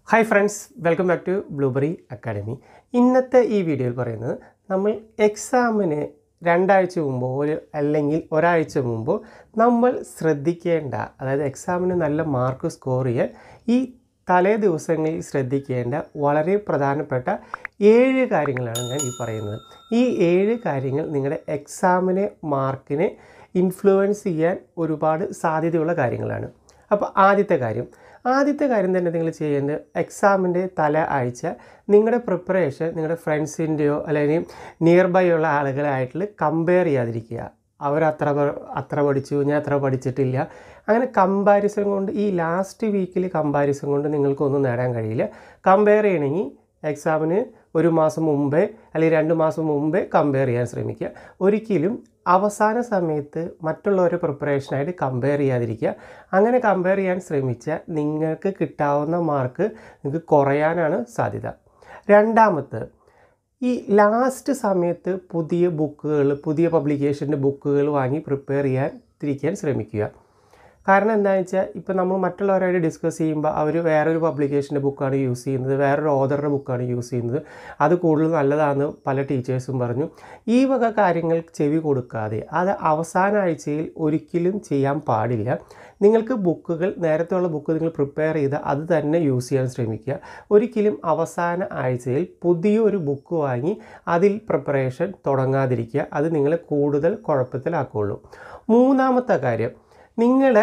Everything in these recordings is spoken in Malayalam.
Hi friends, welcome back to Blueberry Academy. ഇന്നത്തെ ഈ വീഡിയോയിൽ പറയുന്നത് നമ്മൾ എക്സാമിന് രണ്ടാഴ്ച മുമ്പോ അല്ലെങ്കിൽ ഒരാഴ്ച മുമ്പോ നമ്മൾ ശ്രദ്ധിക്കേണ്ട, അതായത് എക്സാമിന് നല്ല മാർക്ക് സ്കോർ ചെയ്യാൻ ഈ തലേ ദിവസങ്ങളിൽ ശ്രദ്ധിക്കേണ്ട വളരെ പ്രധാനപ്പെട്ട 7 കാര്യങ്ങളാണ് ഞാൻ ഈ പറയുന്നത്. ഈ 7 കാര്യങ്ങൾ നിങ്ങളുടെ എക്സാമിനെ മാർക്കിനെ ഇൻഫ്ലുവൻസ് ചെയ്യാൻ ഒരുപാട് സാധ്യതയുള്ള കാര്യങ്ങളാണ്. അപ്പോൾ ആദ്യത്തെ കാര്യം തന്നെ നിങ്ങൾ ചെയ്യേണ്ടത് എക്സാമിൻ്റെ തല ആഴ്ച നിങ്ങളുടെ പ്രിപ്പറേഷൻ നിങ്ങളുടെ ഫ്രണ്ട്സിൻ്റെയോ അല്ലെങ്കിൽ നിയർ ബൈ ഉള്ള ആളുകളായിട്ട് കമ്പയർ ചെയ്യാതിരിക്കുക. അവർ അത്ര പഠിച്ചു, ഞാൻ അത്ര പഠിച്ചിട്ടില്ല. അങ്ങനെ കമ്പാരിസൺ കൊണ്ട് ഈ ലാസ്റ്റ് വീക്കിൽ കമ്പാരിസൺ കൊണ്ട് നിങ്ങൾക്കൊന്നും നേടാൻ കഴിയില്ല. കമ്പയർ ചെയ്യണമെങ്കിൽ എക്സാമിന് 1 മാസം മുമ്പേ അല്ലെങ്കിൽ 2 മാസം മുമ്പേ കമ്പയർ ചെയ്യാൻ ശ്രമിക്കുക. ഒരിക്കലും അവസാന സമയത്ത് മറ്റുള്ളവരുടെ പ്രിപ്പറേഷനായിട്ട് കമ്പയർ ചെയ്യാതിരിക്കുക. അങ്ങനെ കമ്പയർ ചെയ്യാൻ ശ്രമിച്ചാൽ നിങ്ങൾക്ക് കിട്ടാവുന്ന മാർക്ക് നിങ്ങൾക്ക് കുറയാനാണ് സാധ്യത. രണ്ടാമത്തെ, ഈ ലാസ്റ്റ് സമയത്ത് പുതിയ പബ്ലിക്കേഷൻ്റെ ബുക്കുകൾ വാങ്ങി പ്രിപ്പയർ ചെയ്യാതിരിക്കാൻ ശ്രമിക്കുക. കാരണം എന്താണെന്ന് വെച്ചാൽ ഇപ്പോൾ നമ്മൾ മറ്റുള്ളവരായിട്ട് ഡിസ്കസ് ചെയ്യുമ്പോൾ അവർ വേറൊരു പബ്ലിക്കേഷൻ്റെ ബുക്കാണ് യൂസ് ചെയ്യുന്നത്, വേറൊരു ഓഥറുടെ ബുക്കാണ് യൂസ് ചെയ്യുന്നത്, അത് കൂടുതൽ നല്ലതാണെന്ന് പല ടീച്ചേഴ്സും പറഞ്ഞു. ഈ വക കാര്യങ്ങൾ ചെവി കൊടുക്കാതെ അത് അവസാന ആഴ്ചയിൽ ഒരിക്കലും ചെയ്യാൻ പാടില്ല. നിങ്ങൾക്ക് നേരത്തെയുള്ള ബുക്ക് നിങ്ങൾ പ്രിപ്പയർ ചെയ്ത് അത് തന്നെ യൂസ് ചെയ്യാൻ ശ്രമിക്കുക. ഒരിക്കലും അവസാന ആഴ്ചയിൽ പുതിയൊരു ബുക്ക് വാങ്ങി അതിൽ പ്രിപ്പറേഷൻ തുടങ്ങാതിരിക്കുക. അത് നിങ്ങളെ കൂടുതൽ കുഴപ്പത്തിലാക്കുള്ളൂ. മൂന്നാമത്തെ കാര്യം, നിങ്ങളുടെ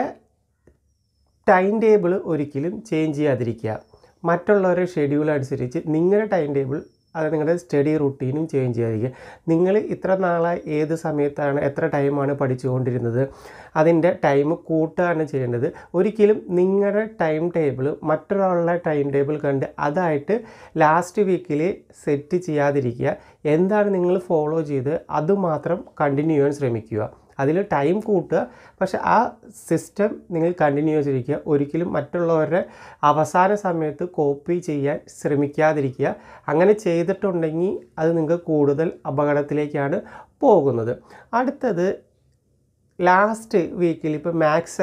ടൈം ടേബിൾ ഒരിക്കലും ചേഞ്ച് ചെയ്യാതിരിക്കുക. മറ്റുള്ളവരുടെ ഷെഡ്യൂൾ അനുസരിച്ച് നിങ്ങളുടെ ടൈം ടേബിൾ, അത് നിങ്ങളുടെ സ്റ്റഡി റുട്ടീനും ചേഞ്ച് ചെയ്യാതിരിക്കുക. നിങ്ങൾ ഇത്ര നാളായി ഏത് സമയത്താണ് എത്ര ടൈമാണ് പഠിച്ചുകൊണ്ടിരുന്നത്, അതിൻ്റെ ടൈം കൂട്ടുകയാണ് ചെയ്യേണ്ടത്. ഒരിക്കലും നിങ്ങളുടെ ടൈം ടേബിൾ മറ്റൊരാളുടെ ടൈം ടേബിൾ കണ്ട് അതായിട്ട് ലാസ്റ്റ് വീക്കിൽ സെറ്റ് ചെയ്യാതിരിക്കുക. എന്താണ് നിങ്ങൾ ഫോളോ ചെയ്ത് അതുമാത്രം കണ്ടിന്യൂ ചെയ്യാൻ ശ്രമിക്കുക. അതിൽ ടൈം കൂട്ടുക, പക്ഷെ ആ സിസ്റ്റം നിങ്ങൾ കണ്ടിന്യൂ ചെയ്തിരിക്കുക. ഒരിക്കലും മറ്റുള്ളവരുടെ അവസാന സമയത്ത് കോപ്പി ചെയ്യാൻ ശ്രമിക്കാതിരിക്കുക. അങ്ങനെ ചെയ്തിട്ടുണ്ടെങ്കിൽ അത് നിങ്ങൾക്ക് കൂടുതൽ അപകടത്തിലേക്കാണ് പോകുന്നത്. അടുത്തത്, ലാസ്റ്റ് വീക്കിൽ ഇപ്പോൾ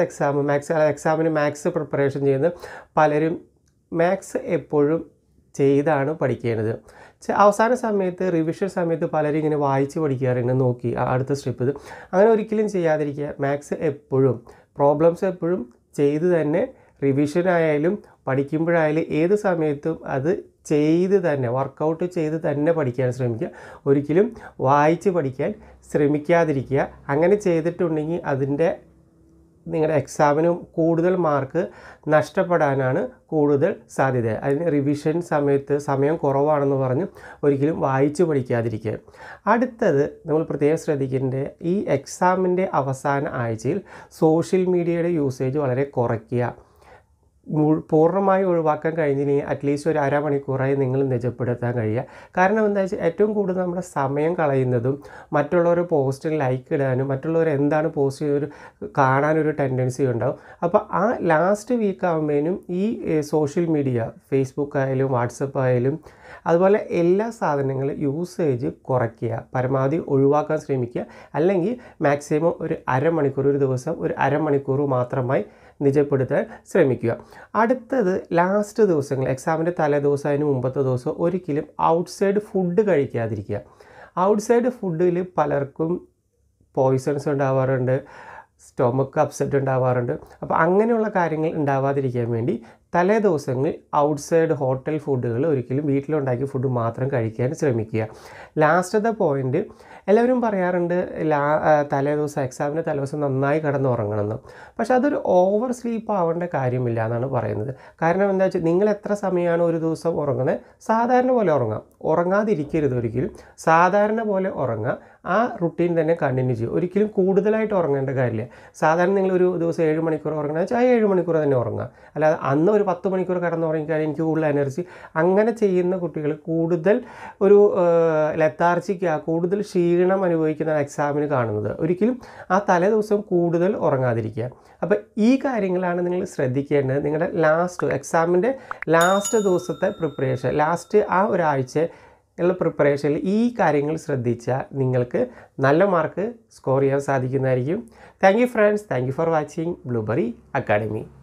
എക്സാമിന് മാത്സ് പ്രിപ്പറേഷൻ ചെയ്യുന്ന പലരും മാത്സ് എപ്പോഴും ചെയ്താണ് പഠിക്കേണ്ടത്. അവസാന സമയത്ത് റിവിഷൻ സമയത്ത് പലരും ഇങ്ങനെ വായിച്ച് പഠിക്കാറുണ്ട്, നോക്കി അടുത്ത സ്റ്റെപ്പ് ഇത്. അങ്ങനെ ഒരിക്കലും ചെയ്യാതിരിക്കുക. മാത്സ് എപ്പോഴും പ്രോബ്ലംസ് എപ്പോഴും ചെയ്ത് തന്നെ, റിവിഷനായാലും പഠിക്കുമ്പോഴായാലും ഏത് സമയത്തും അത് ചെയ്ത് തന്നെ, വർക്കൗട്ട് ചെയ്ത് തന്നെ പഠിക്കാൻ ശ്രമിക്കുക. ഒരിക്കലും വായിച്ച് പഠിക്കാൻ ശ്രമിക്കാതിരിക്കുക. അങ്ങനെ ചെയ്തിട്ടുണ്ടെങ്കിൽ നിങ്ങളുടെ എക്സാമിന് കൂടുതൽ മാർക്ക് നഷ്ടപ്പെടാനാണ് കൂടുതൽ സാധ്യത. അതിന് റിവിഷൻ സമയത്ത് സമയം കുറവാണെന്ന് പറഞ്ഞ് ഒരിക്കലും വായിച്ച് പഠിക്കാതിരിക്കുക. അടുത്തത് നമ്മൾ പ്രത്യേകം ശ്രദ്ധിക്കേണ്ട, ഈ എക്സാമിൻ്റെ അവസാന ആഴ്ചയിൽ സോഷ്യൽ മീഡിയയുടെ യൂസേജ് വളരെ കുറയ്ക്കുക. പൂർണ്ണമായി ഒഴിവാക്കാൻ കഴിഞ്ഞില്ലെങ്കിൽ അറ്റ്ലീസ്റ്റ് ഒരു അരമണിക്കൂറായി നിങ്ങൾ നിജപ്പെടുത്താൻ കഴിയുക. കാരണം എന്താ വെച്ചാൽ ഏറ്റവും കൂടുതൽ നമ്മുടെ സമയം കളയുന്നതും മറ്റുള്ളവരുടെ പോസ്റ്റിൽ ലൈക്ക് ഇടാനും മറ്റുള്ളവർ എന്താണ് പോസ്റ്റ് ചെയ്തൊരു കാണാനൊരു ടെൻഡൻസി ഉണ്ടാവും. അപ്പോൾ ആ ലാസ്റ്റ് വീക്ക് ആകുമ്പോഴേനും ഈ സോഷ്യൽ മീഡിയ, ഫേസ്ബുക്ക് ആയാലും വാട്സപ്പ് ആയാലും അതുപോലെ എല്ലാ സാധനങ്ങളും യൂസേജ് കുറയ്ക്കുക, പരമാവധി ഒഴിവാക്കാൻ ശ്രമിക്കുക. അല്ലെങ്കിൽ മാക്സിമം ഒരു ദിവസം ഒരു അരമണിക്കൂർ മാത്രമായി നിജപ്പെടുത്താൻ ശ്രമിക്കുക. അടുത്തത്, ലാസ്റ്റ് ദിവസങ്ങൾ എക്സാമിൻ്റെ തലേ ദിവസം അതിന് മുമ്പത്തെ ദിവസം ഒരിക്കലും ഔട്ട്സൈഡ് ഫുഡ് കഴിക്കാതിരിക്കുക. ഔട്ട്സൈഡ് ഫുഡിൽ പലർക്കും പോയ്സൺസ് ഉണ്ടാവാറുണ്ട്, സ്റ്റൊമക്ക് അപ്സെറ്റ് ഉണ്ടാവാറുണ്ട്. അപ്പോൾ അങ്ങനെയുള്ള കാര്യങ്ങൾ ഉണ്ടാവാതിരിക്കാൻ വേണ്ടി തലേ ദിവസങ്ങളിൽ ഔട്ട്സൈഡ് ഹോട്ടൽ ഫുഡുകൾ ഒരിക്കലും വീട്ടിലുണ്ടാക്കിയ ഫുഡ് മാത്രം കഴിക്കാൻ ശ്രമിക്കുക. ലാസ്റ്റത്തെ പോയിൻ്റ്, എല്ലാവരും പറയാറുണ്ട് എക്സാമിൻ്റെ തലേദിവസം നന്നായി കിടന്നുറങ്ങണമെന്ന്. പക്ഷെ അതൊരു ഓവർ സ്ലീപ്പ് ആവേണ്ട കാര്യമില്ല എന്നാണ് പറയുന്നത്. കാരണം എന്താ വെച്ചാൽ നിങ്ങൾ എത്ര സമയമാണ് ഒരു ദിവസം ഉറങ്ങുന്നത്, സാധാരണ പോലെ ഉറങ്ങാതിരിക്കരുത്. ഒരിക്കലും സാധാരണ പോലെ ഉറങ്ങുക. ആ റുട്ടീൻ തന്നെ കണ്ടിന്യൂ ചെയ്യുക. ഒരിക്കലും കൂടുതലായിട്ട് ഉറങ്ങേണ്ട കാര്യമില്ല. സാധാരണ നിങ്ങളൊരു ദിവസം 7 മണിക്കൂർ ഉറങ്ങുന്നത് വെച്ചാൽ 7 മണിക്കൂർ തന്നെ ഉറങ്ങുക. അല്ലാതെ അന്ന് ഒരു 10 മണിക്കൂർ കിടന്നുറങ്ങിക്കഴിഞ്ഞാൽ എനിക്ക് കൂടുതൽ എനർജി, അങ്ങനെ ചെയ്യുന്ന കുട്ടികൾ കൂടുതൽ ഒരു ലെത്താർജിക്ക്, കൂടുതൽ ക്ഷീണം അനുഭവിക്കുന്ന എക്സാമിന് കാണുന്നത്. ഒരിക്കലും ആ തലേ ദിവസം കൂടുതൽ ഉറങ്ങാതിരിക്കുക. അപ്പോൾ ഈ കാര്യങ്ങളാണ് നിങ്ങൾ ശ്രദ്ധിക്കേണ്ടത്. നിങ്ങളുടെ എക്സാമിൻ്റെ ലാസ്റ്റ് ദിവസത്തെ പ്രിപ്പറേഷൻ, ലാസ്റ്റ് ആ ഒരാഴ്ച ഉള്ള പ്രിപ്പറേഷനിൽ ഈ കാര്യങ്ങൾ ശ്രദ്ധിച്ചാൽ നിങ്ങൾക്ക് നല്ല മാർക്ക് സ്കോർ ചെയ്യാൻ സാധിക്കുന്നതായിരിക്കും. Thank you friends, thank you for watching Blueberry academy.